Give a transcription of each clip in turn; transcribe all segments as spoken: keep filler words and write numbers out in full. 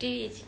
Приветики.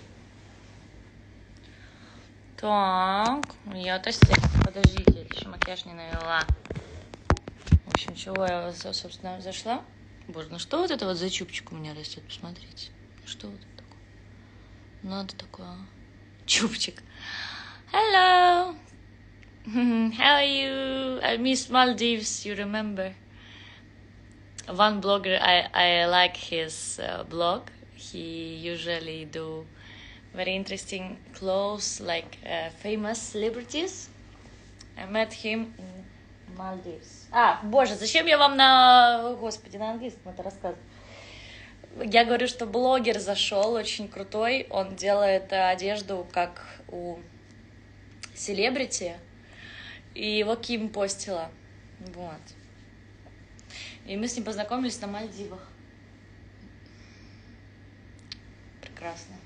Так, я тестирую. Подождите, я еще макияж не навела. В общем, чего я, собственно, зашла? Боже, ну что вот это вот за чубчик у меня растет? Посмотрите. Что вот это такое? Надо такое. Чубчик. Hello. How are you? I miss Maldives, you remember? One blogger, I, I like his uh, blog. He usually do very interesting clothes, like uh, famous celebrities. I met him in Maldives. А, боже, зачем я вам на... Господи, на английском это рассказываю? Я говорю, что блогер зашел, очень крутой. Он делает одежду, как у селебрити. И его Ким постила. Вот. И мы с ним познакомились на Мальдивах. Прекрасно.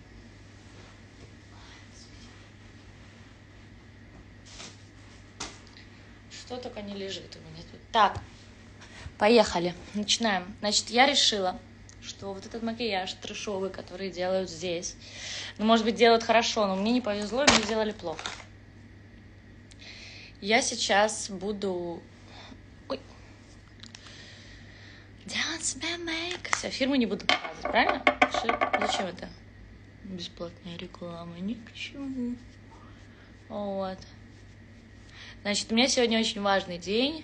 Что только не лежит у меня тут. Так, поехали. Начинаем. Значит, я решила, что вот этот макияж трэшовый, который делают здесь, ну, может быть, делают хорошо, но мне не повезло, и мне сделали плохо. Я сейчас буду... Ой. Все, фирму не буду показывать, правильно? Зачем это? Бесплатная реклама, ни к чему. Вот. Значит, у меня сегодня очень важный день,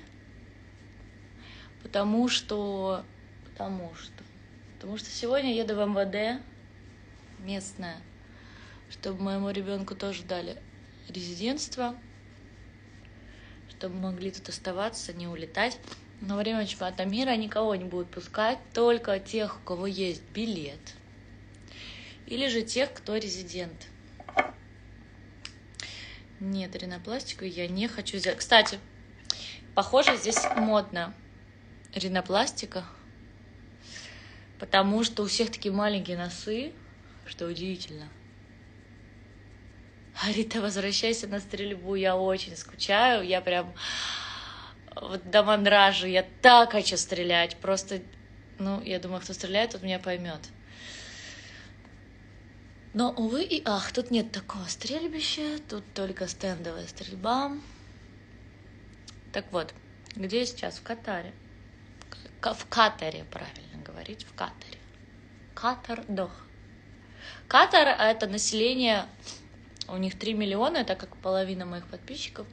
потому что... Потому что... Потому что сегодня я еду в эм вэ дэ местное, чтобы моему ребенку тоже дали резидентство, чтобы могли тут оставаться, не улетать. Но во время чемпионата мира никого не будут пускать, только тех, у кого есть билет, или же тех, кто резидент. Нет, ринопластику я не хочу взять. Кстати, похоже, здесь модно ринопластика, потому что у всех такие маленькие носы, что удивительно. Рита, возвращайся на стрельбу, я очень скучаю, я прям вот до мандража, я так хочу стрелять, просто, ну, я думаю, кто стреляет, тот меня поймет. Но, увы и ах, тут нет такого стрельбища, тут только стендовая стрельба. Так вот, где я сейчас? В Катаре. В Катаре, правильно говорить, в Катаре. Катар-Дох. Катар — это население, у них три миллиона, это как половина моих подписчиков.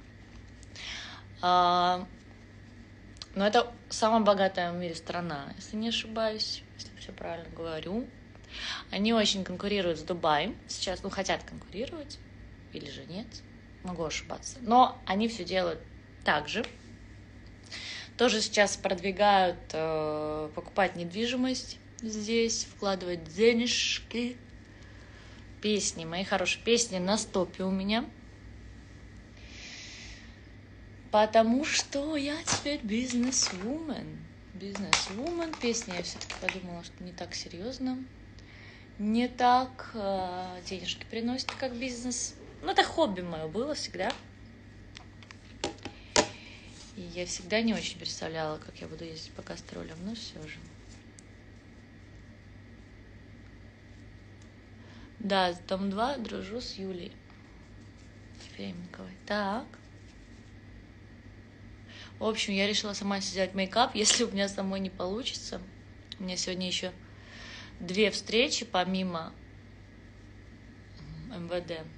А, но это самая богатая в мире страна, если не ошибаюсь, если все правильно говорю. Они очень конкурируют с Дубаем сейчас, ну, хотят конкурировать, или же нет, могу ошибаться. Но они все делают так же. Тоже сейчас продвигают э, покупать недвижимость здесь, вкладывать денежки. Песни, мои хорошие песни на стопе у меня. Потому что я теперь бизнес-вумен. Бизнес-вумен. Песни я все-таки подумала, что не так серьезно. Не так э, денежки приносит, как бизнес. Ну, это хобби мое было всегда. И я всегда не очень представляла, как я буду ездить по гастролям, но все же. Да, дом два, дружу с Юлей Ефременковой. Так. В общем, я решила сама сделать мейкап, если у меня самой не получится. У меня сегодня еще две встречи помимо эм вэ дэ.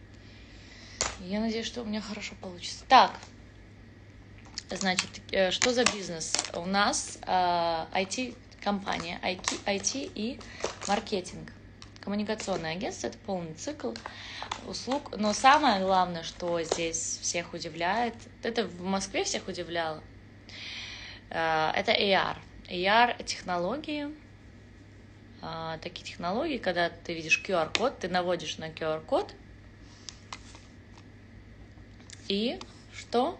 Я надеюсь, что у меня хорошо получится. Так, значит, что за бизнес? У нас ай ти-компания, ай ти и маркетинг. Коммуникационное агентство — это полный цикл услуг. Но самое главное, что здесь всех удивляет, это в Москве всех удивляло, это эй ар. эй ар-технологии. Такие технологии, когда ты видишь ку ар-код, ты наводишь на ку ар-код, и что?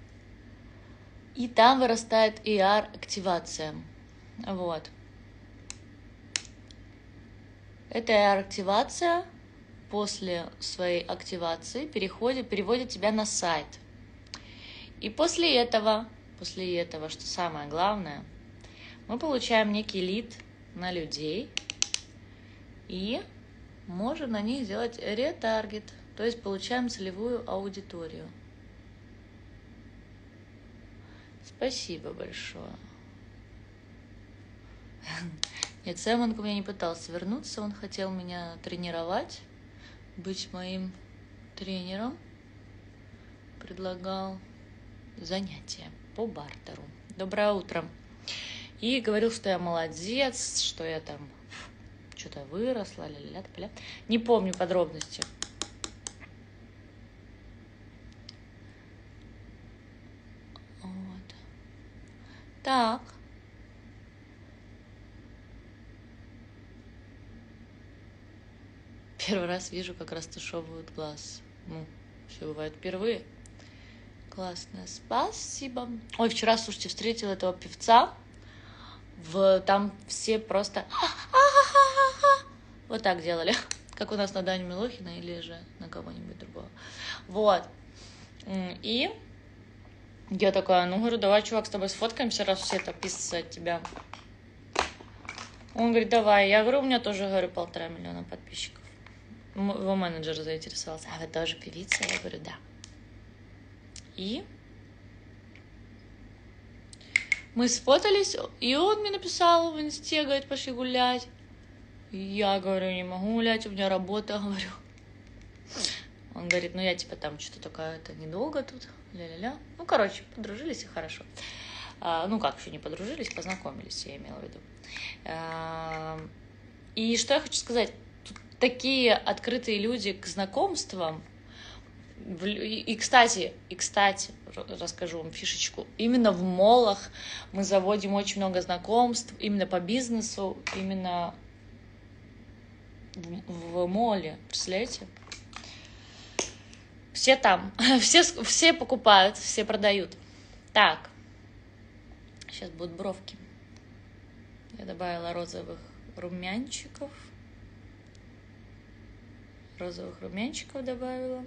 И там вырастает эй ар-активация. Вот. Эта эй ар-активация после своей активации переходит, переводит тебя на сайт. И после этого, после этого, что самое главное, мы получаем некий лид на людей, И можем на них сделать ретаргет, то есть получаем целевую аудиторию. Спасибо большое. Нет, Сэмон ко мне не пытался вернуться, он хотел меня тренировать, быть моим тренером, предлагал занятия по бартеру. Доброе утро. И говорил, что я молодец, что я там что-то выросла, ля-ля-ля, ля. Не помню подробности. Вот. Так. Первый раз вижу, как растушевывают глаз. Ну, все бывает впервые. Классно, спасибо. Ой, вчера, слушайте, встретила этого певца. В, там все просто вот так делали, как у нас на Даню Милохина или же на кого-нибудь другого. Вот. И я такая, ну, говорю, давай, чувак, с тобой сфоткаемся, раз все так писаются от тебя. Он говорит, давай. Я говорю, у меня тоже, говорю, полтора миллиона подписчиков. Его менеджер заинтересовался. А вы тоже певица? Я говорю, да. И мы сфотались, и он мне написал в инсте, говорит, пошли гулять. Я говорю, не могу гулять, у меня работа, говорю. Он говорит, ну я типа там что-то такая, это недолго тут, ля-ля-ля. Ну, короче, подружились и хорошо. А, ну как, еще не подружились, познакомились, я имела в виду. А, и что я хочу сказать, тут такие открытые люди к знакомствам. И, кстати, и, кстати, расскажу вам фишечку. Именно в молах мы заводим очень много знакомств, именно по бизнесу, именно в, в моле, представляете? Все там, все, все покупают, все продают. Так, сейчас будут бровки. Я добавила розовых румянчиков. Розовых румянчиков добавила.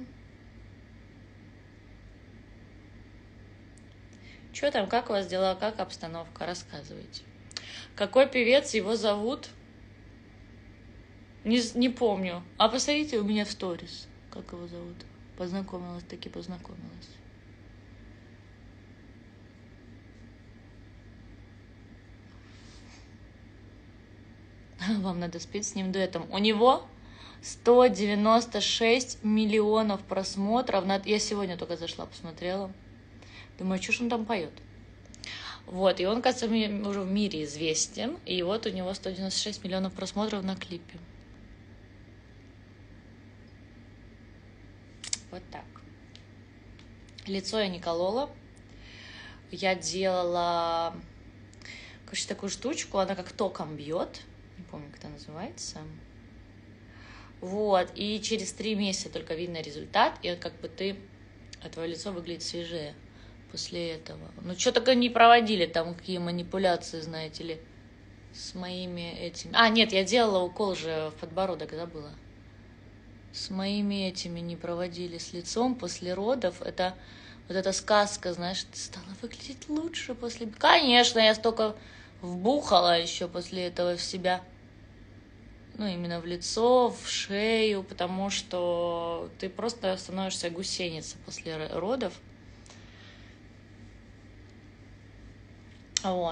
Что там, как у вас дела, как обстановка? Рассказывайте. Какой певец, его зовут? Не, не помню. А посмотрите у меня в сторис, как его зовут. Познакомилась, таки познакомилась. Вам надо спеть с ним дуэтом. У него сто девяносто шесть миллионов просмотров. Я сегодня только зашла, посмотрела. Думаю, что ж он там поет? Вот, и он, кажется, уже в мире известен. И вот у него сто девяносто шесть миллионов просмотров на клипе. Вот так. Лицо я не колола. Я делала, короче, такую штучку. Она как током бьет. Не помню, как это называется. Вот, и через три месяца только видно результат. И как бы ты, твое лицо выглядит свежее после этого. Ну, что только не проводили там, какие манипуляции, знаете ли, с моими этими... А, нет, я делала укол же в подбородок, забыла. С моими этими не проводили с лицом после родов. Это вот эта сказка, знаешь, ты стала выглядеть лучше после... Конечно, я столько вбухала еще после этого в себя. Ну, именно в лицо, в шею, потому что ты просто становишься гусеницей после родов. Вот.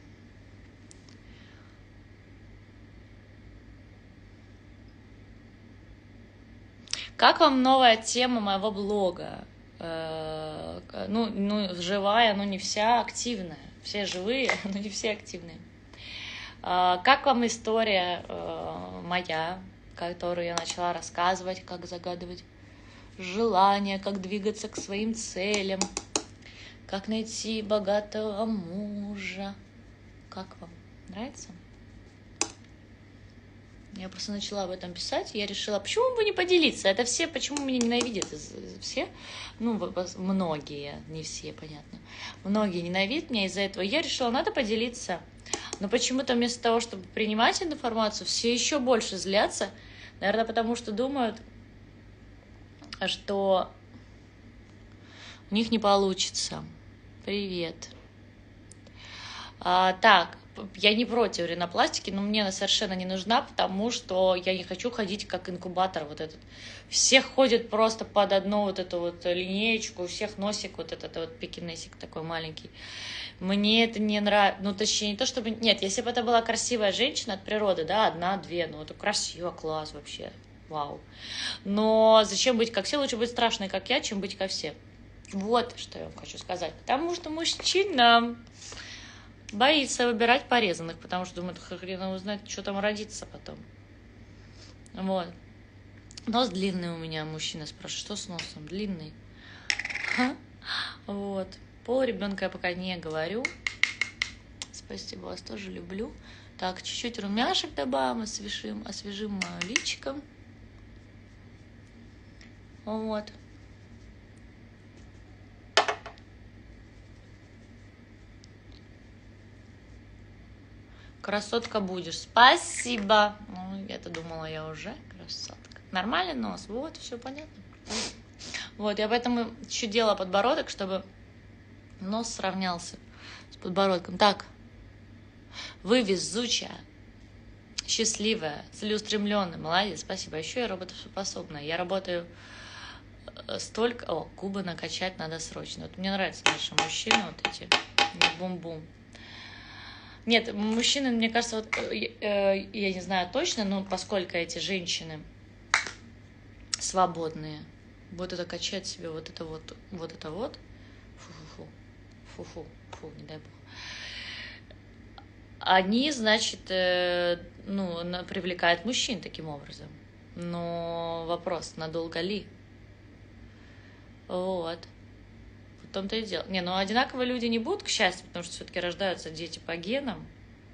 Как вам новая тема моего блога? Ну, ну, живая, но не вся активная. Все живые, но не все активные. Как вам история моя, которую я начала рассказывать, как загадывать желания, как двигаться к своим целям? Как найти богатого мужа? Как вам? Нравится? Я просто начала об этом писать, и я решила, почему бы не поделиться? Это все, почему меня ненавидят? Все? Ну, многие, не все, понятно. Многие ненавидят меня из-за этого. Я решила, надо поделиться. Но почему-то вместо того, чтобы принимать эту информацию, все еще больше злятся. Наверное, потому что думают, что у них не получится. Привет. А, так, я не против ринопластики, но мне она совершенно не нужна, потому что я не хочу ходить как инкубатор вот этот. Все ходят просто под одну вот эту вот линеечку, у всех носик вот этот вот пекинесик такой маленький. Мне это не нравится, ну, точнее, не то чтобы... Нет, если бы это была красивая женщина от природы, да, одна-две, ну, это красиво, класс вообще, вау. Но зачем быть как все? Лучше быть страшной, как я, чем быть как все. Вот что я вам хочу сказать. Потому что мужчина боится выбирать порезанных, потому что думает, хрен его знает, что там родится потом. Вот. Нос длинный у меня, мужчина спрашивает, что с носом? Длинный. Ха? Вот. Пол ребенка я пока не говорю. Спасибо, вас тоже люблю. Так, чуть-чуть румяшек добавим, освежим, освежим мое личико. Вот. Красотка будешь. Спасибо. Ну, я-то думала, я уже красотка. Нормальный нос. Вот, все понятно. Вот, я поэтому еще делала подбородок, чтобы нос сравнялся с подбородком. Так, вы везучая, счастливая, целеустремленная. Молодец, спасибо. Еще я работоспособная. Я работаю столько... О, губы накачать надо срочно. Вот мне нравятся наши мужчины, вот эти. Бум-бум. Нет, мужчины, мне кажется, вот, э, я не знаю точно, но поскольку эти женщины свободные, вот это качать себе, вот это вот, вот это вот, фу-фу-фу, фу-фу, фу, не дай бог, они, значит, э, ну, привлекают мужчин таким образом. Но вопрос, надолго ли? Вот. В том-то и дело. Не, ну одинаковые люди не будут, к счастью, потому что все-таки рождаются дети по генам.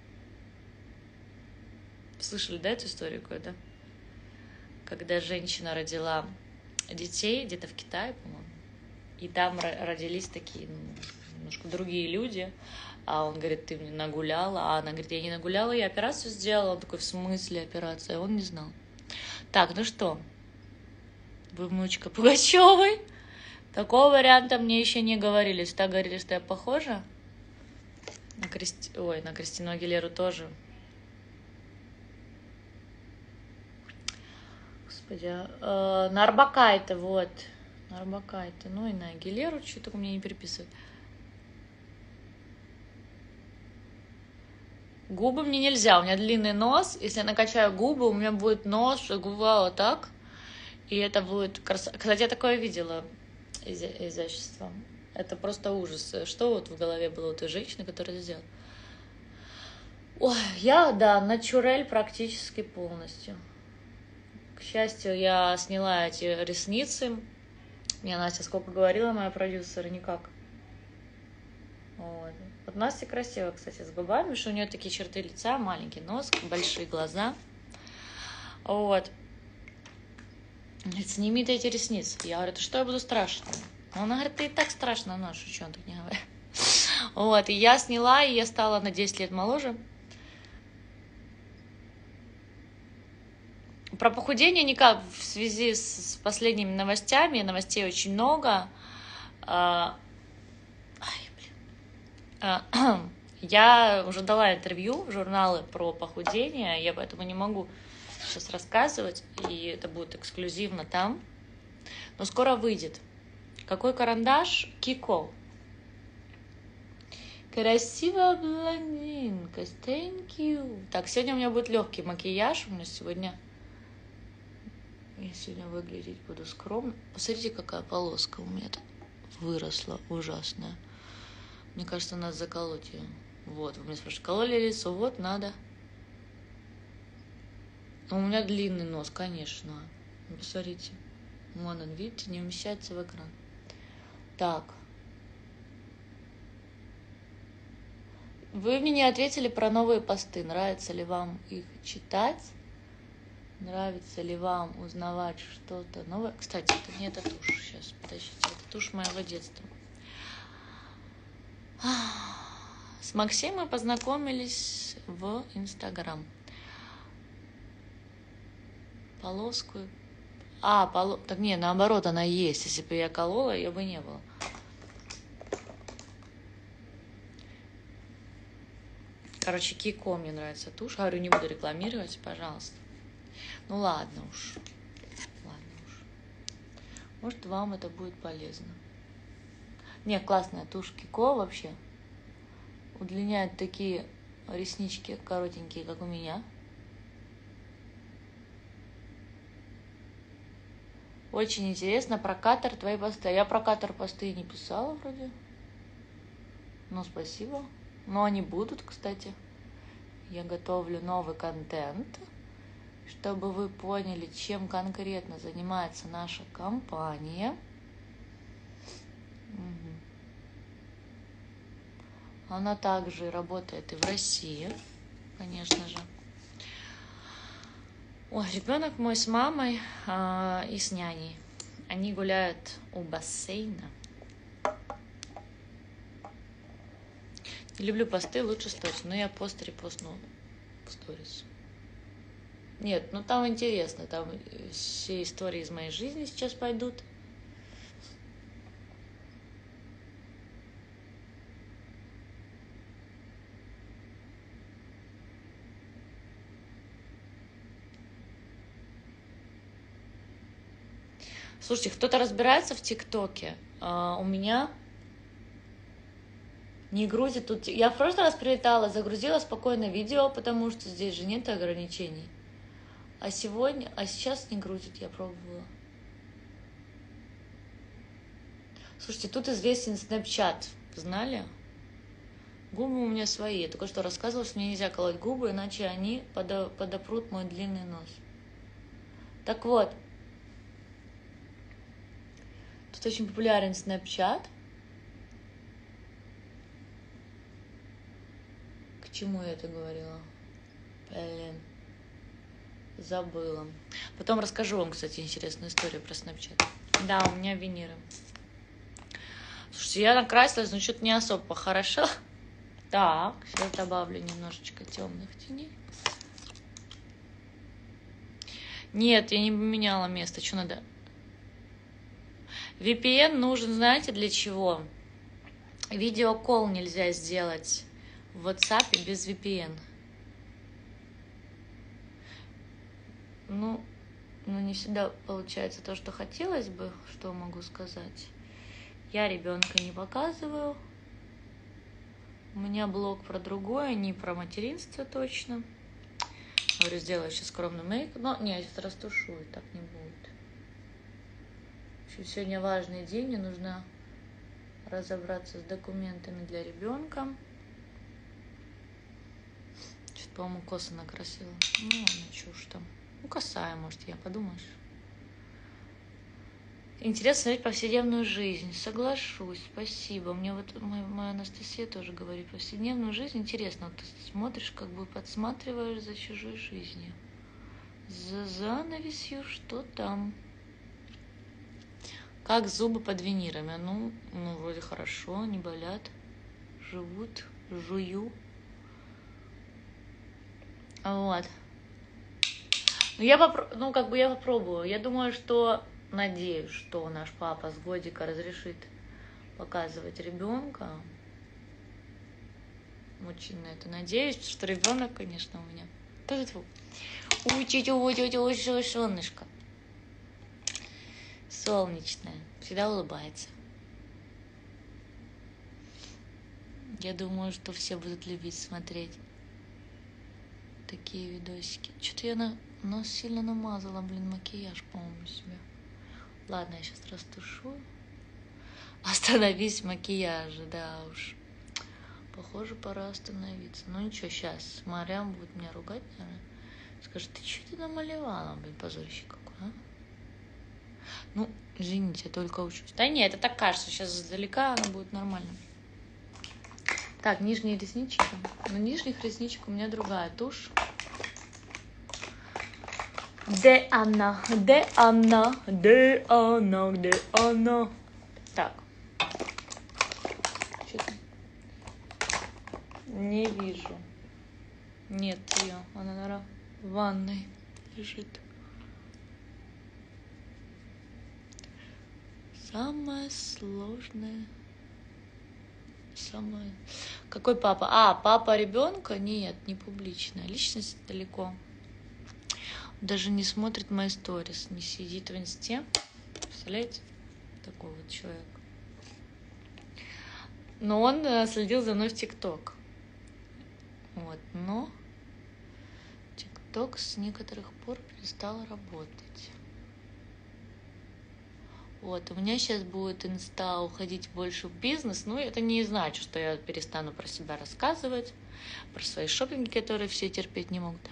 Слышали, да, эту историю какую-то? Когда женщина родила детей где-то в Китае, по-моему, и там родились такие, ну, немножко другие люди, а он говорит, ты мне нагуляла, а она говорит, я не нагуляла, я операцию сделала. Он такой, в смысле операция? Он не знал. Так, ну что, вы внучка Пугачевой? Такого варианта мне еще не говорили. Всегда говорили, что я похожа. На Кристи... Ой, на Кристину Агилеру тоже. Господи. Э, на Арбакайте, вот. На Арбакайте. Ну и на Агилеру что только мне не переписывают. Губы мне нельзя. У меня длинный нос. Если я накачаю губы, у меня будет нос, губа вот так. И это будет красота. Кстати, я такое видела. Изя- изящество. Это просто ужас. Что вот в голове было у той женщины, которая это сделала? Ой, я, да, натюрель практически полностью. К счастью, я сняла эти ресницы. Мне Настя сколько говорила, моя продюсер, никак. Вот. Вот Настя красивая, кстати, с губами, потому что у нее такие черты лица, маленький нос, большие глаза. Вот. Говорит, сними ты эти ресницы. Я говорю, ты что, я буду страшно? Она говорит, ты и так страшно ношу, что он так не говорит. Вот, и я сняла, и я стала на десять лет моложе. Про похудение никак, в связи с последними новостями, новостей очень много. Ай, блин. Я уже дала интервью в журналы про похудение, я поэтому не могу сейчас рассказывать, и это будет эксклюзивно там. Но скоро выйдет. Какой карандаш? Кико. Красивая блондинка. Thank you. Так, сегодня у меня будет легкий макияж. У меня сегодня... Я сегодня выглядеть буду скромно. Посмотрите, какая полоска у меня тут выросла. Ужасная. Мне кажется, надо заколоть ее. Вот, вы меня спрашиваете, кололи лицо? Вот, надо. У меня длинный нос, конечно. Посмотрите. Вон он, видите, не вмещается в экран. Так. Вы мне не ответили про новые посты. Нравится ли вам их читать? Нравится ли вам узнавать что-то новое? Кстати, это не эта тушь. Сейчас, подождите. Это тушь моего детства. С Максимом мы познакомились в Инстаграм. Полоску. А, поло... так не, наоборот, она есть. Если бы я колола, ее бы не было. Короче, Кико мне нравится тушь. Говорю, не буду рекламировать, пожалуйста. Ну ладно уж. Ладно уж. Может, вам это будет полезно. Не, классная тушь Кико вообще. Удлиняет такие реснички коротенькие, как у меня. Очень интересно про катер твои посты. Я про катер посты не писала вроде. Ну, спасибо. Но они будут, кстати. Я готовлю новый контент, чтобы вы поняли, чем конкретно занимается наша компания. Угу. Она также работает и в России, конечно же. Ой, ребенок мой с мамой э, и с няней. Они гуляют у бассейна. Не люблю посты, лучше сторис. Но я пост репостну в сторис. Нет, ну там интересно. Там все истории из моей жизни сейчас пойдут. Слушайте, кто-то разбирается в ТикТоке? А, у меня не грузит тут. Я в прошлый раз прилетала, загрузила спокойно видео, потому что здесь же нет ограничений. А сегодня, а сейчас не грузит, я пробовала. Слушайте, тут известен Snapchat, знали? Губы у меня свои. Я только что рассказывала, что мне нельзя колоть губы, иначе они подо, подопрут мой длинный нос. Так вот, тут очень популярен Snapchat. К чему я это говорила? Блин, забыла. Потом расскажу вам, кстати, интересную историю про Snapchat. Да, у меня виниры. Слушайте, я накрасилась, но что-то не особо похорошела. Так, сейчас добавлю немножечко темных теней. Нет, я не поменяла место. Что надо? ви пи эн нужен, знаете, для чего? Видеоколл нельзя сделать в WhatsApp без ви пи эн. Ну, ну, не всегда получается то, что хотелось бы. Что могу сказать? Я ребенка не показываю. У меня блог про другое, не про материнство точно. Говорю, сделаю сейчас скромный мейк. Но не, я сейчас растушую, так не будет. Сегодня важный день, мне нужно разобраться с документами для ребенка. Что-то, по-моему, косо накрасила. Ну, ладно, чушь там. Ну, косая, может, я, подумаешь. Интересно смотреть повседневную жизнь. Соглашусь, спасибо. Мне вот моя, моя Анастасия тоже говорит, повседневную жизнь интересно. Вот ты смотришь, как бы подсматриваешь за чужой жизнью. За занавесью, что там? Как зубы под винирами? Ну, ну, вроде хорошо, не болят. Живут, жую. Вот. Ну, я попро... ну, как бы я попробую. Я думаю, что... Надеюсь, что наш папа с годика разрешит показывать ребенка. Очень на это надеюсь, потому что ребенок, конечно, у меня. Учить, солнышко. Солнечное. Всегда улыбается. Я думаю, что все будут любить смотреть такие видосики. Что-то я на нос сильно намазала, блин, макияж, по-моему, себя. Ладно, я сейчас растушую. Остановись в макияже, да уж. Похоже, пора остановиться. Ну ничего, сейчас Марьям будет меня ругать, наверное. Скажет, ты что ты намалевала, блин, позорище какой, а? Ну, извините, я только учусь. Да нет, это так кажется, сейчас издалека оно будет нормально. Так, нижние реснички. На нижних ресничек у меня другая тушь. Где она? Где она? Где она? Где она? Так. Что-то не вижу. Нет ее. Она, наверное, в ванной лежит. Самое сложное Самое... Какой папа? А, папа ребенка? Нет, не публичная. Личность далеко. Даже не смотрит мои сторис, не сидит в инсте. Представляете? Такой вот человек. Но он следил за мной в ТикТок. Вот, но ТикТок с некоторых пор перестал работать. Вот, у меня сейчас будет инста уходить больше в бизнес, но это не значит, что я перестану про себя рассказывать, про свои шопинги, которые все терпеть не могут.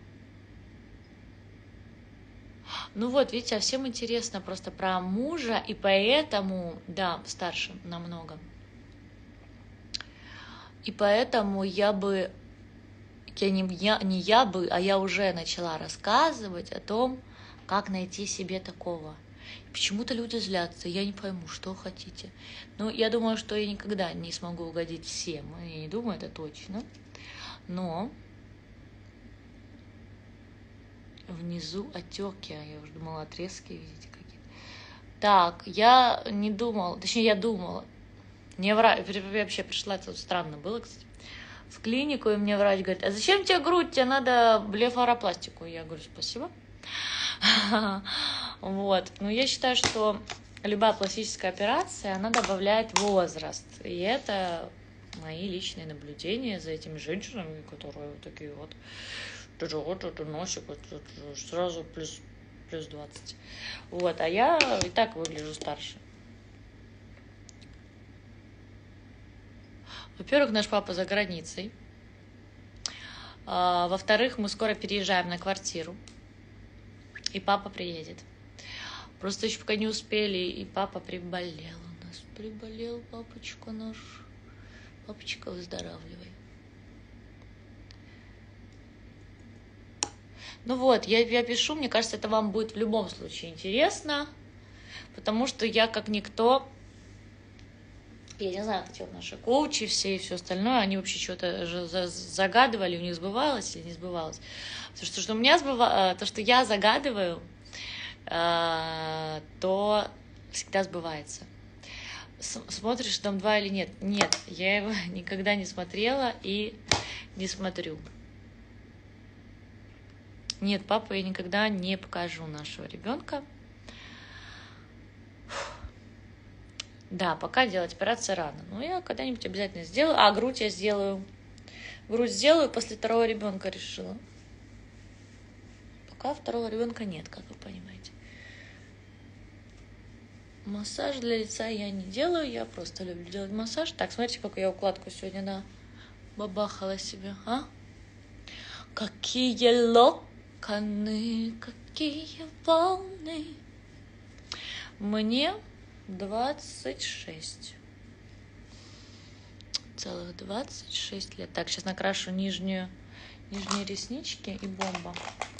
Ну вот, видите, а всем интересно просто про мужа, и поэтому, да, старше намного. И поэтому я бы, я не, я, не я бы, а я уже начала рассказывать о том, как найти себе такого. Почему-то люди злятся, я не пойму, что хотите. Ну, я думаю, что я никогда не смогу угодить всем. Я не думаю, это точно. Но внизу отеки, а я уже думала, отрезки, видите, какие-то. Так, я не думала, точнее, я думала. Мне врач, вообще пришла, это странно было, кстати, в клинику, и мне врач говорит, а зачем тебе грудь, тебе надо блефаропластику. Я говорю, спасибо. Вот. Но я считаю, что любая пластическая операция, она добавляет возраст. И это мои личные наблюдения за этими женщинами, которые вот такие вот, вот носик, вот, сразу плюс, плюс двадцать. Вот. А я и так выгляжу старше. Во-первых, наш папа за границей. А, во-вторых, мы скоро переезжаем на квартиру. И папа приедет. Просто еще пока не успели, и папа приболел у нас. Приболел папочка наш. Папочка, выздоравливай. Ну вот, я, я пишу, мне кажется, это вам будет в любом случае интересно, потому что я как никто, я не знаю, эти вот наши коучи все и все остальное, они вообще что-то загадывали, у них сбывалось или не сбывалось. Потому что, что у меня сбыва... то, что я загадываю, то всегда сбывается. Смотришь «Дом два» или нет? Нет, я его никогда не смотрела и не смотрю. Нет, папу я никогда не покажу нашего ребенка. Да, пока делать операцию рано. Но я когда-нибудь обязательно сделаю. А, грудь я сделаю. Грудь сделаю, после второго ребенка решила. Пока второго ребенка нет, как вы понимаете. Массаж для лица я не делаю, я просто люблю делать массаж. Так, смотрите, какую я укладку сегодня на бабахала себе, а? Какие локоны, какие волны. Мне двадцать шесть. Целых двадцать шесть лет. Так, сейчас накрашу нижнюю, нижние реснички и бомба.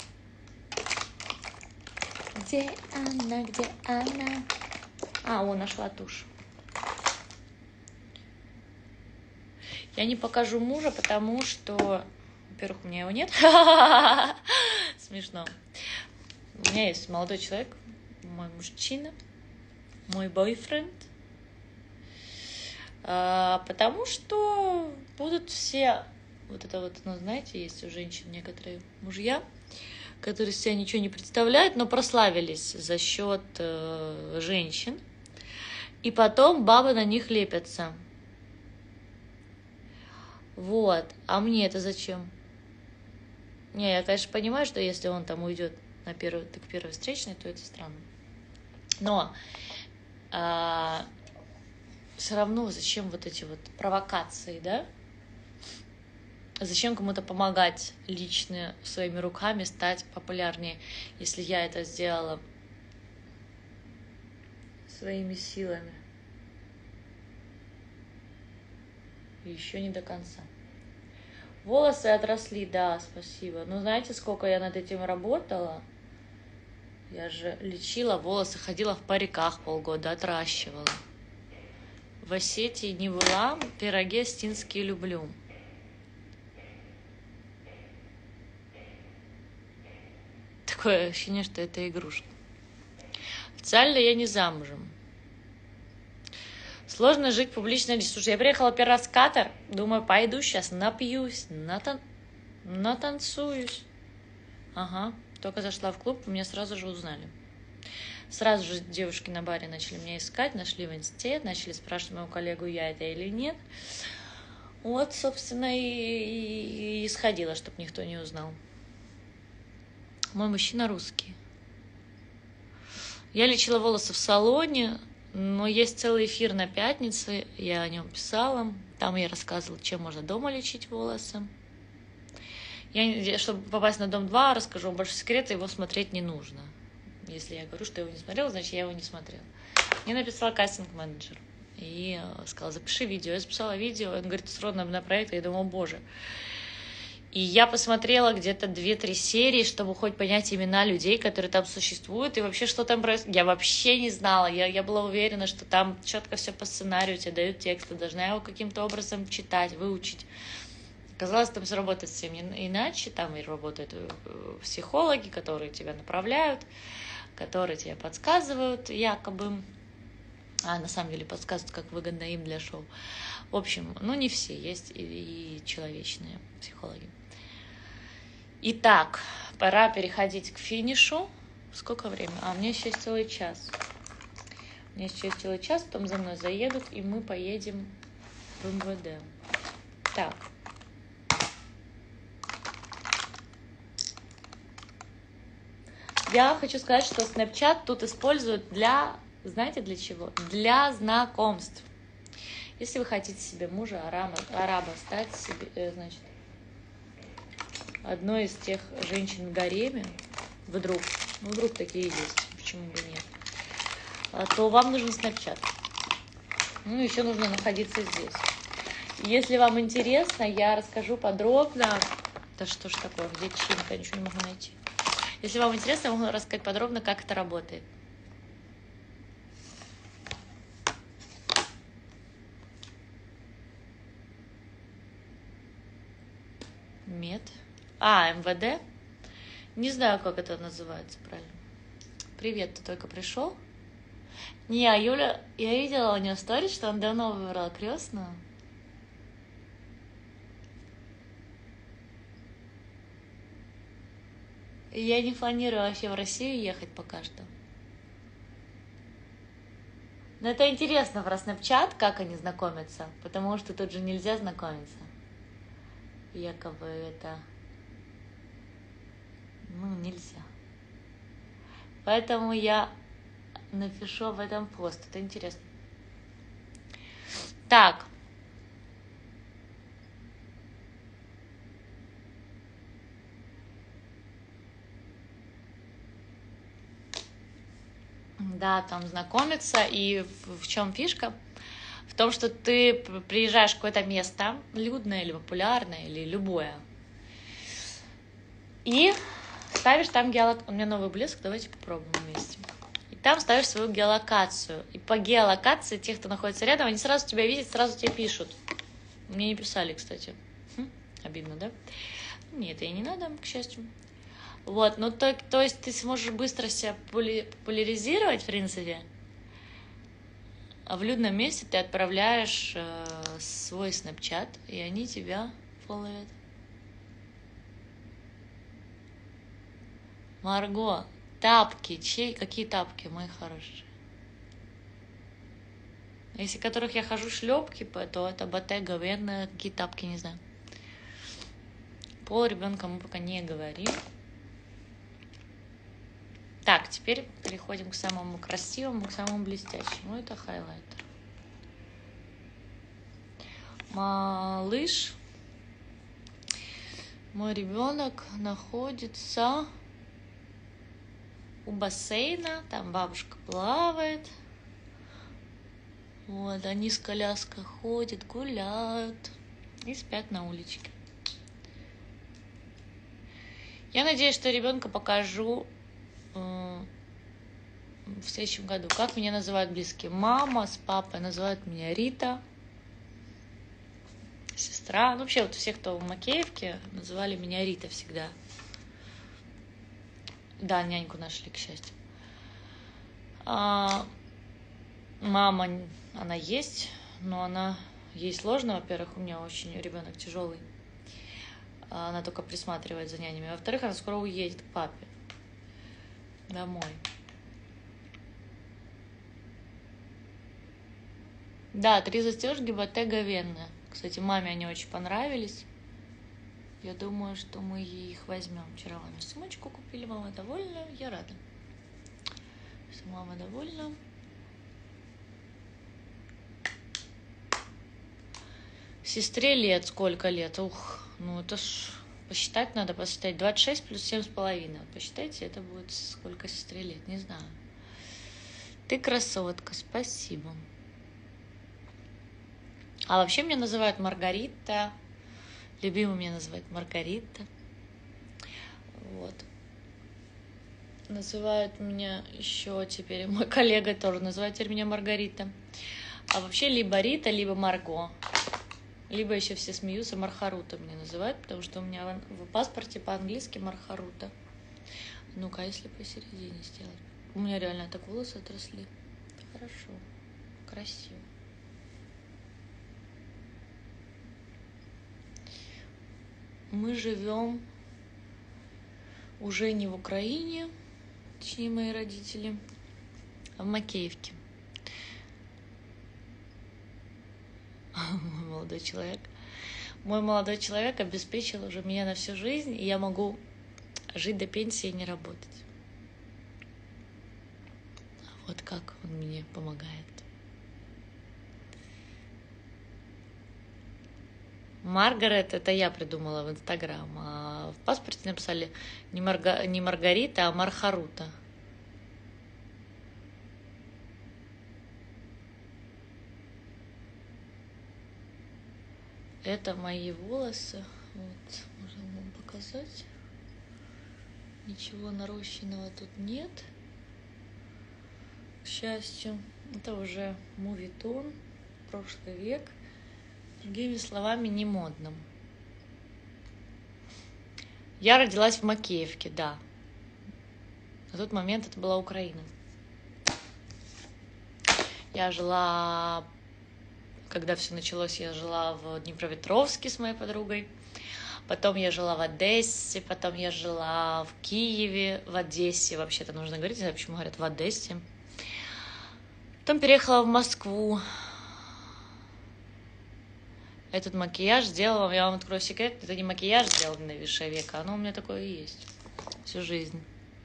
Где она, где она? А, о, нашла тушь. Я не покажу мужа, потому что, во-первых, у меня его нет. Смешно. У меня есть молодой человек, мой мужчина, мой бойфренд. А, потому что будут все, вот это вот, ну, знаете, есть у женщин некоторые мужья, которые себя ничего не представляют, но прославились за счет э, женщин. И потом бабы на них лепятся. Вот. А мне это зачем? Не, я, конечно, понимаю, что если он там уйдет на первый, к первой встречной, то это странно. Но а, все равно зачем вот эти вот провокации, да? Зачем кому-то помогать лично своими руками стать популярнее, если я это сделала своими силами? И еще не до конца. Волосы отросли, да, спасибо. Но знаете, сколько я над этим работала? Я же лечила волосы, ходила в париках полгода, отращивала. В Осетии не была, пироги остинские люблю. Такое ощущение, что это игрушка. Официально я не замужем. Сложно жить в публичной личности. Слушай, я приехала первый раз в Катар, думаю, пойду сейчас напьюсь, натан... натанцуюсь. Ага, только зашла в клуб, меня сразу же узнали. Сразу же девушки на баре начали меня искать, нашли в инсте, начали спрашивать мою коллегу, я это или нет. Вот, собственно, и, и, и сходила, чтобы никто не узнал. Мой мужчина русский. Я лечила волосы в салоне, но есть целый эфир на пятнице, я о нем писала. Там я рассказывала, чем можно дома лечить волосы. Я, чтобы попасть на дом два, расскажу вам больше секрета, его смотреть не нужно. Если я говорю, что я его не смотрела, значит, я его не смотрела. Мне написал кастинг-менеджер и сказал, запиши видео. Я записала видео, он говорит, срочно на проект. Я думала, боже. И я посмотрела где-то две-три серии, чтобы хоть понять имена людей, которые там существуют, и вообще, что там происходит. Я вообще не знала. Я, я была уверена, что там четко все по сценарию, тебе дают текст, ты должна его каким-то образом читать, выучить. Оказалось, там все работает совсем иначе. Там и работают психологи, которые тебя направляют, которые тебе подсказывают якобы, а на самом деле подсказывают, как выгодно им для шоу. В общем, ну не все, есть и, и человечные психологи. Итак, пора переходить к финишу. Сколько времени? А, у меня еще есть целый час. У меня еще есть целый час, потом за мной заедут, и мы поедем в эм вэ дэ. Так. Я хочу сказать, что Snapchat тут используют для, знаете, для чего? Для знакомств. Если вы хотите себе мужа араба, араба стать себе, значит, одной из тех женщин в гареме, вдруг, ну вдруг такие есть, почему бы нет, то вам нужен Snapchat. Ну, еще нужно находиться здесь. Если вам интересно, я расскажу подробно. Да что ж такое, где чинка, ничего не могу найти. Если вам интересно, я могу рассказать подробно, как это работает. Мед. А, эм вэ дэ? Не знаю, как это называется правильно. Привет, ты только пришел? Не, а Юля, я видела у нее сторис, что она давно выбрала крестную. Я не планирую вообще в Россию ехать пока что. Но это интересно про Snapchat, как они знакомятся, потому что тут же нельзя знакомиться. Якобы это... Ну, нельзя. Поэтому я напишу об этом пост. Это интересно. Так. Да, там знакомиться. И в, в чем фишка? В том, что ты приезжаешь в какое-то место, людное или популярное, или любое, и ставишь там геолокацию. У меня новый блеск, давайте попробуем вместе. И там ставишь свою геолокацию. И по геолокации тех, кто находится рядом, они сразу тебя видят, сразу тебе пишут. Мне не писали, кстати. Хм, обидно, да? Нет, и не надо, к счастью. Вот, ну то, то есть ты сможешь быстро себя популяризировать, в принципе, а в людном месте ты отправляешь э, свой Snapchat, и они тебя фолловят. Марго, тапки, чей? Какие тапки, мои хорошие? Если которых я хожу шлепки, то это Bottega Veneta, какие тапки, не знаю. Пол ребенка мы пока не говорим. Так, теперь переходим к самому красивому, к самому блестящему. Это хайлайтер. Малыш, мой ребенок находится у бассейна. Там бабушка плавает. Вот, они с коляской ходят, гуляют и спят на уличке. Я надеюсь, что ребенка покажу в следующем году. Как меня называют близкие? Мама с папой называют меня Рита. Сестра. Ну, вообще, вот всех, кто в Макеевке, называли меня Рита всегда. Да, няньку нашли, к счастью. А... Мама, она есть, но она ей сложно, во-первых, у меня очень ребенок тяжелый. Она только присматривает за нянями. Во-вторых, она скоро уедет к папе домой. Да, три застежки Bottega Veneta. Кстати, маме они очень понравились. Я думаю, что мы их возьмем. Вчера маме сумочку купили, мама довольна, я рада. Что мама довольна. Сестре лет сколько лет? Ух, ну это ж посчитать надо, посчитать. двадцать шесть плюс семь с половиной. Вот посчитайте, это будет сколько сестре лет, не знаю. Ты красотка, спасибо. А вообще меня называют Маргарита. Любимый меня называют Маргарита. Вот. Называют меня еще теперь, мой коллега тоже называет теперь меня Маргарита. А вообще либо Рита, либо Марго. Либо еще все смеются, Мархарута меня называют, потому что у меня в паспорте по-английски Мархарута. Ну-ка, если посередине сделать. У меня реально так волосы отросли. Хорошо, красиво. Мы живем уже не в Украине, точнее мои родители, а в Макеевке. Мой молодой человек. Мой молодой человек обеспечил уже меня на всю жизнь, и я могу жить до пенсии и не работать. Вот как он мне помогает. Маргарет, это я придумала в Инстаграм, а в паспорте написали не, Марга, не Маргарита, а Мархарута. Это мои волосы. Вот, можно вам показать. Ничего нарощенного тут нет. К счастью, это уже мувитон, прошлый век. Другими словами, не модным. Я родилась в Макеевке, да. На тот момент это была Украина. Я жила, когда все началось, я жила в Днепропетровске с моей подругой. Потом я жила в Одессе, потом я жила в Киеве, в Одессе. Вообще-то нужно говорить, не знаю, почему говорят в Одессе. Потом переехала в Москву. Этот макияж сделала, я вам открою секрет, это не макияж сделан на высшее века, оно у меня такое и есть всю жизнь.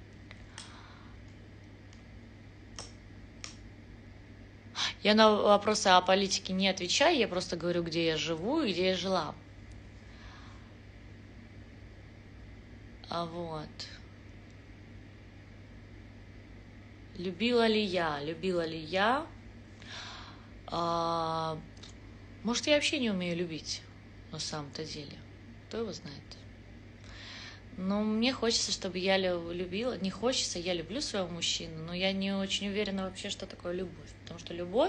Я на вопросы о политике не отвечаю, я просто говорю, где я живу и где я жила. А вот. Любила ли я? Любила ли я? А, может, я вообще не умею любить на самом-то деле. Кто его знает? Но мне хочется, чтобы я любила. Не хочется, я люблю своего мужчину, но я не очень уверена вообще, что такое любовь. Потому что любовь,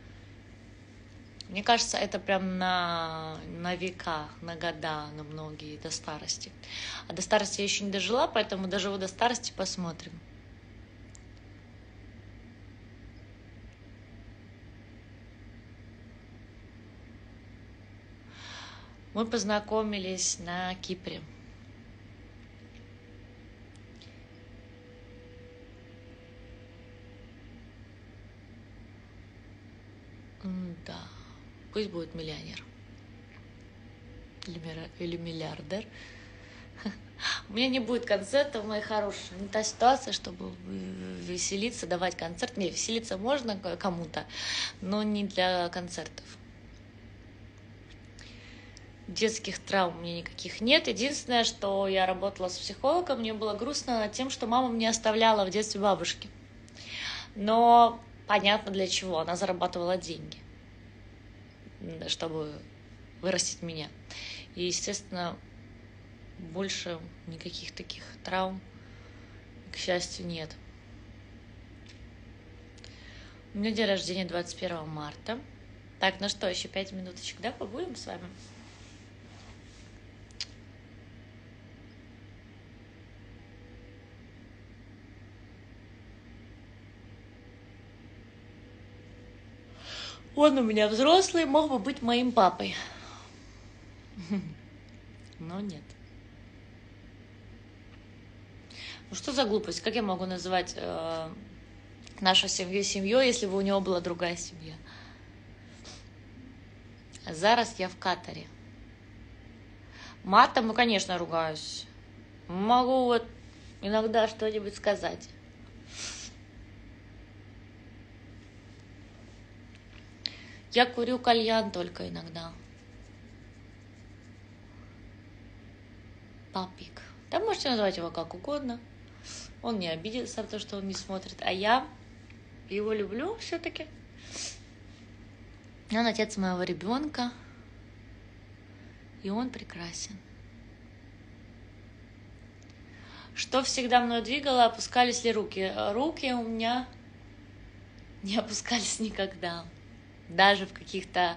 мне кажется, это прям на, на века, на года, на многие, до старости. А до старости я еще не дожила, поэтому доживу до старости, посмотрим. Мы познакомились на Кипре. Да, пусть будет миллионер. Или миллиардер. У меня не будет концерта, мои хорошие. Не та ситуация, чтобы веселиться, давать концерт. Не, веселиться можно кому-то, но не для концертов. Детских травм у меня никаких нет. Единственное, что я работала с психологом, мне было грустно тем, что мама мне оставляла в детстве бабушки. Но понятно для чего. Она зарабатывала деньги, чтобы вырастить меня. И, естественно, больше никаких таких травм, к счастью, нет. У меня день рождения двадцать первого марта. Так, ну что, еще пять минуточек, да, побудем с вами? Он у меня взрослый, мог бы быть моим папой. Но нет. Ну что за глупость? Как я могу называть э, нашу семью семьей, если бы у него была другая семья? Зараз я в Катаре. Матом, ну, конечно, ругаюсь. Могу вот иногда что-нибудь сказать. Я курю кальян только иногда. Папик. Да, можете назвать его как угодно. Он не обиделся, потому что он не смотрит. А я его люблю все-таки. Он отец моего ребенка. И он прекрасен. Что всегда мной двигало, опускались ли руки? Руки у меня не опускались никогда. Даже в каких-то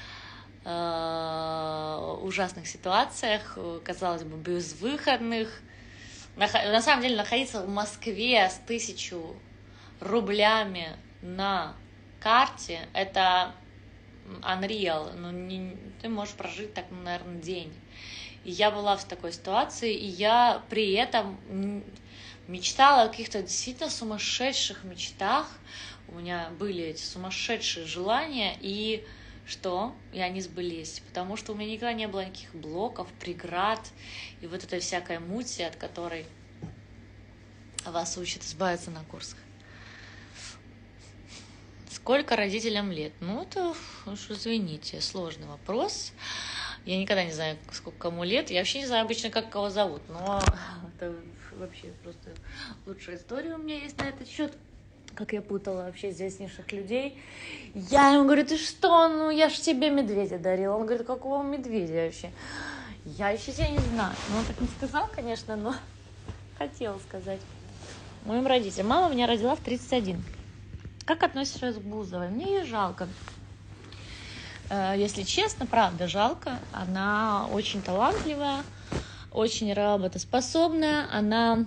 э, ужасных ситуациях, казалось бы, безвыходных. На, на самом деле, находиться в Москве с тысячу рублями на карте, это unreal. Ну, не, ты можешь прожить так, ну, наверное, день. И я была в такой ситуации, и я при этом мечтала о каких-то действительно сумасшедших мечтах. У меня были эти сумасшедшие желания, и что? И они сбылись, потому что у меня никогда не было никаких блоков, преград, и вот этой всякой мути, от которой вас учат избавиться на курсах. Сколько родителям лет? Ну, это, уж извините, сложный вопрос. Я никогда не знаю, сколько кому лет. Я вообще не знаю обычно, как кого зовут, но это вообще просто лучшая история у меня есть на этот счет. Как я путала вообще известнейших людей. Я ему говорю, ты что, ну я ж тебе медведя дарила. Он говорит, какого медведя вообще? Я еще тебя не знаю. Ну, он так не сказал, конечно, но хотел сказать. Моим родителям. Мама меня родила в тридцать один. Как относишься к Бузовой? Мне ее жалко. Если честно, правда, жалко. Она очень талантливая, очень работоспособная. Она...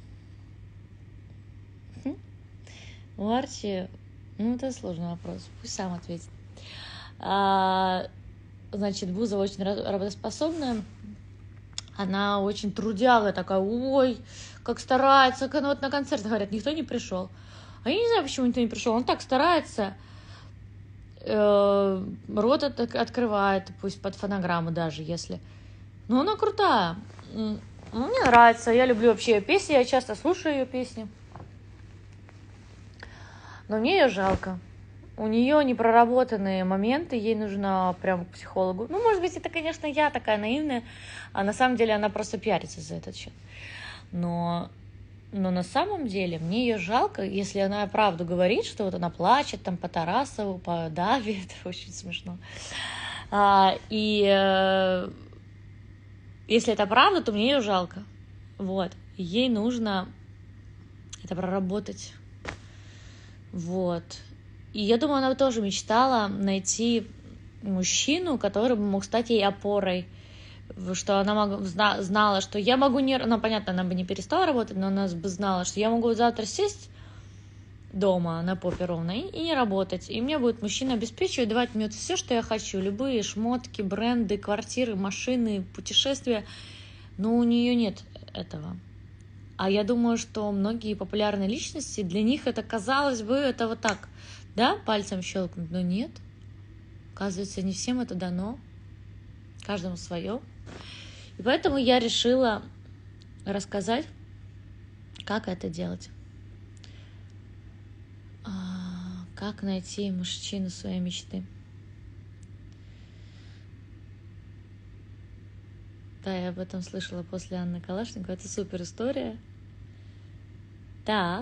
У Арчи, ну, это сложный вопрос, пусть сам ответит. А, значит, Бузова очень работоспособная, она очень трудяга такая, ой, как старается, ну, вот на концерт, говорят, никто не пришел. А я не знаю, почему никто не пришел, он так старается, э, рот от, открывает, пусть под фонограмму даже, если. Но она крутая, ну, мне нравится, я люблю вообще ее песни, я часто слушаю ее песни. Но мне ее жалко. У нее непроработанные моменты, ей нужно прям к психологу. Ну, может быть, это, конечно, я такая наивная, а на самом деле она просто пиарится за этот счет. Но, но на самом деле мне ее жалко, если она правду говорит, что вот она плачет там по Тарасову, по Даве, это очень смешно. А, и э, если это правда, то мне ее жалко. Вот. Ей нужно это проработать. Вот. И я думаю, она тоже мечтала найти мужчину, который бы мог стать ей опорой, что она мог, зна, знала, что я могу не... Ну, понятно, она бы не перестала работать, но она бы знала, что я могу завтра сесть дома на попе ровно и, и не работать. И мне будет мужчина обеспечивать, давать мне все, что я хочу. Любые шмотки, бренды, квартиры, машины, путешествия. Но у нее нет этого. А я думаю, что многие популярные личности, для них это, казалось бы, это вот так, да, пальцем щелкнуть, но нет. Оказывается, не всем это дано, каждому свое. И поэтому я решила рассказать, как это делать. Как найти мужчину своей мечты. Да, я об этом слышала после Анны Калашниковой. Это супер история. Так.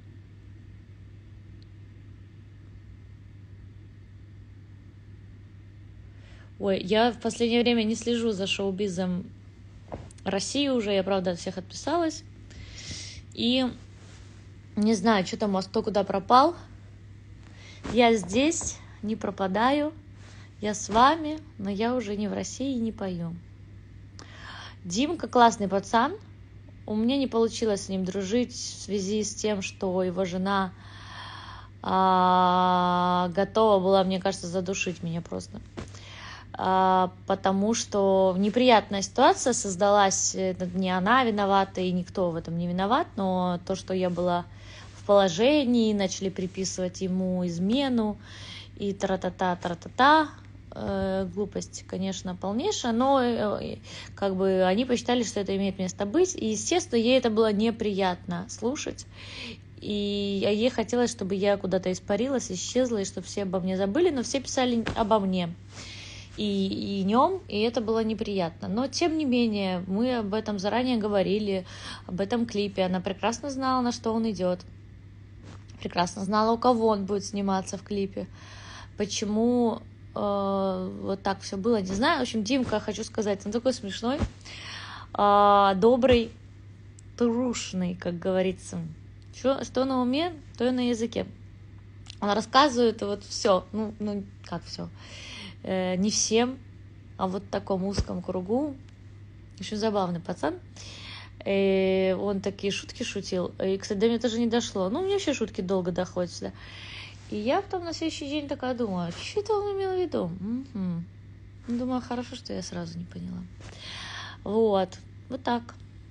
Ой, я в последнее время не слежу за шоу-бизом России уже. Я, правда, от всех отписалась. И не знаю, что там у вас, кто куда пропал. Я здесь, не пропадаю. Я с вами, но я уже не в России и не пою. Димка классный пацан. У меня не получилось с ним дружить в связи с тем, что его жена а, готова была, мне кажется, задушить меня просто. А, потому что неприятная ситуация создалась, это не она виновата, и никто в этом не виноват, но то, что я была в положении, начали приписывать ему измену, и тра-та-та, тра-та-та, э, глупость, конечно, полнейшая, но э, как бы они посчитали, что это имеет место быть, и, естественно, ей это было неприятно слушать, и ей хотелось, чтобы я куда-то испарилась, исчезла, и чтобы все обо мне забыли, но все писали обо мне и, и нем, и это было неприятно. Но, тем не менее, мы об этом заранее говорили, об этом клипе, она прекрасно знала, на что он идет, прекрасно знала, у кого он будет сниматься в клипе. Почему э, вот так все было, не знаю. В общем, Димка, хочу сказать, он такой смешной, э, добрый, трушный, как говорится. Что, что на уме, то и на языке. Он рассказывает вот все, ну, ну как все, э, не всем, а вот в таком узком кругу. Очень забавный пацан. И он такие шутки шутил. И, кстати, до меня тоже не дошло. Ну, у меня вообще шутки долго доходят сюда. И я потом на следующий день такая думаю, что это он имел в виду? Угу. Думаю, хорошо, что я сразу не поняла. Вот. Вот так.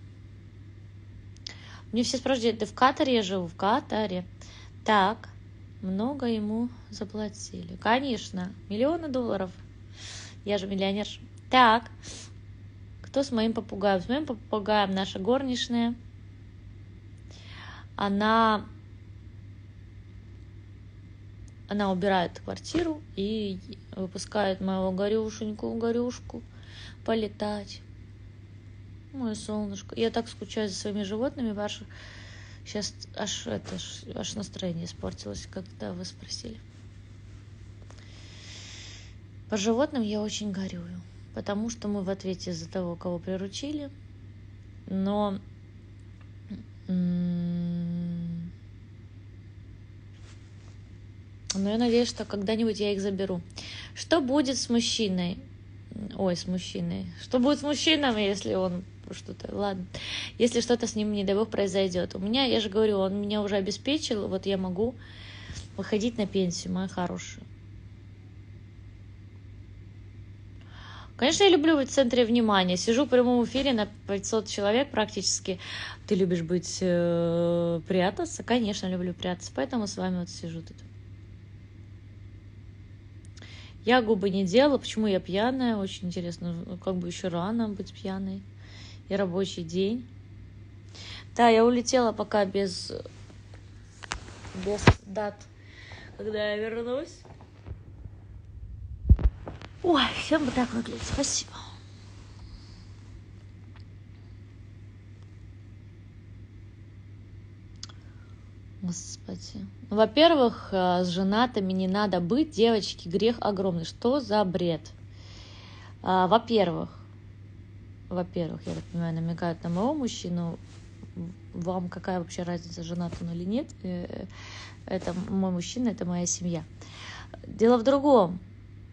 Мне все спрашивают, ты в Катаре? Я живу в Катаре. Так, много ему заплатили. Конечно, миллионы долларов. Я же миллионер. Так, кто с моим попугаем? С моим попугаем наша горничная. Она... Она убирает квартиру и выпускает моего Горюшеньку, Горюшку полетать. Мое солнышко. Я так скучаю за своими животными, Ваша. Сейчас аж, это, аж настроение испортилось, когда вы спросили. По животным я очень горюю, потому что мы в ответе за того, кого приручили. Но... Но я надеюсь, что когда-нибудь я их заберу. Что будет с мужчиной? Ой, с мужчиной. Что будет с мужчиной, если он что-то... Ладно. Если что-то с ним, не дай бог, произойдет. У меня, я же говорю, он меня уже обеспечил. Вот я могу выходить на пенсию, моя хорошая. Конечно, я люблю быть в центре внимания. Сижу в прямом эфире на пятьсот человек практически. Ты любишь быть... Э, прятаться? Конечно, люблю прятаться. Поэтому с вами вот сижу тут. Я губы не делала. Почему я пьяная? Очень интересно. Как бы еще рано быть пьяной. И рабочий день. Да, я улетела пока без, без дат, когда я вернусь. Ой, всем бы так выглядит. Спасибо. Господи. Во-первых, с женатыми не надо быть. Девочки, грех огромный. Что за бред? Во-первых, во-первых, я так понимаю, намекают на моего мужчину. Вам какая вообще разница, женат он или нет? Это мой мужчина, это моя семья. Дело в другом.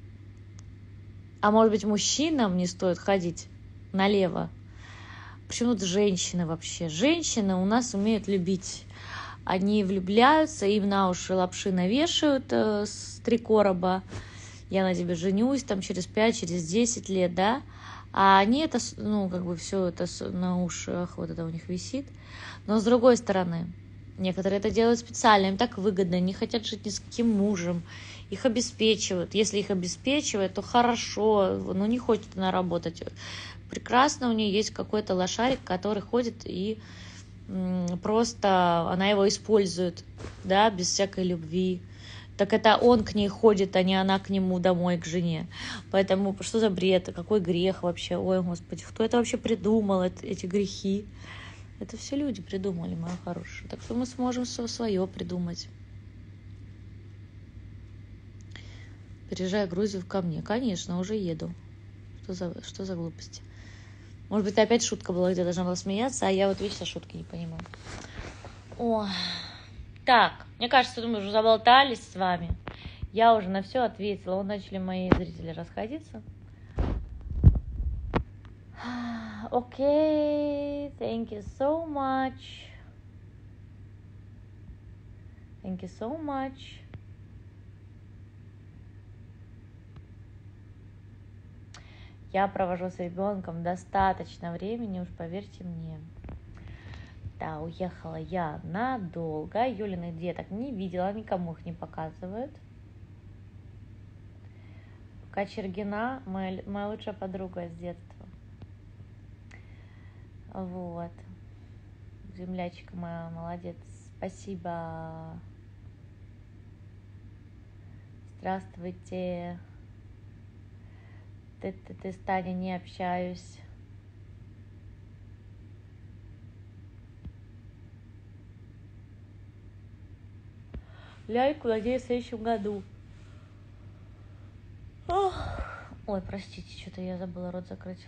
А может быть, мужчинам не стоит ходить налево? Почему тут женщины вообще? Женщины у нас умеют любить. Они влюбляются, им на уши лапши навешивают э, с три короба. Я на тебе женюсь, там через пять, через десять лет, да? А они это, ну, как бы все это на ушах, вот это у них висит. Но с другой стороны, некоторые это делают специально, им так выгодно, не хотят жить ни с каким мужем. Их обеспечивают. Если их обеспечивают, то хорошо, но не хочет она работать. Прекрасно, у нее есть какой-то лошарик, который ходит и просто она его использует, да, без всякой любви. Так это он к ней ходит, а не она к нему домой, к жене. Поэтому что за бред, какой грех вообще? Ой, Господи, кто это вообще придумал, эти грехи? Это все люди придумали, моя хорошая. Так что мы сможем все свое придумать. Переезжай в Грузию ко мне. Конечно, уже еду. Что за, что за глупости? Может быть, опять шутка была, где я должна была смеяться, а я вот вечно шутки не понимаю. О. Так, мне кажется, мы уже заболтались с вами. Я уже на все ответила. Вот начали мои зрители расходиться. Окей, okay, thank you so much. Thank you so much. Я провожу с ребенком достаточно времени, уж поверьте мне. Да, уехала я надолго. Юлиных деток не видела, никому их не показывают. Кочергина, моя, моя лучшая подруга с детства. Вот. Землячка моя, молодец. Спасибо. Здравствуйте. Ты, ты, ты, с Таней не общаюсь. Ляйку, надеюсь, в следующем году. Ох. Ой, простите, что-то я забыла рот закрыть.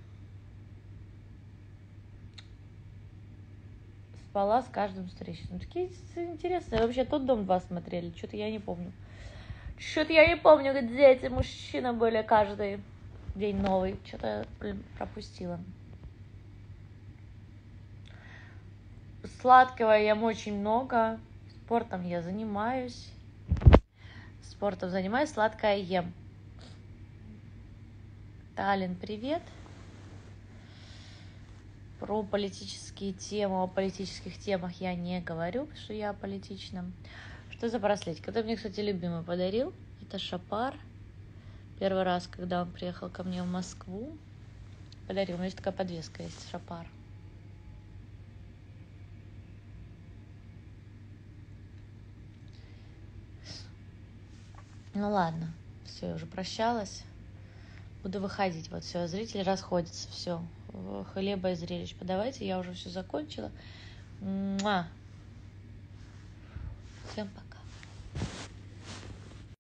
Спала с каждым встречным. Такие интересные. Вообще тот дом два смотрели. Что-то я не помню. Что-то я не помню, где эти мужчины были каждый день новый. Что-то, блин, пропустила. Сладкого я ем очень много. Спортом я занимаюсь. Спортом занимаюсь, сладкое ем. Таллин, привет. Про политические темы, о политических темах я не говорю, потому что я аполитична. Что за браслетик? Это мне, кстати, любимый подарил. Это Шапар. Первый раз, когда он приехал ко мне в Москву, подарил. У меня есть такая подвеска, есть Шапар. Ну ладно, все, я уже прощалась. Буду выходить. Вот все, зрители расходятся. Все, хлеба и зрелищ подавайте. Я уже все закончила. Муа. Всем пока.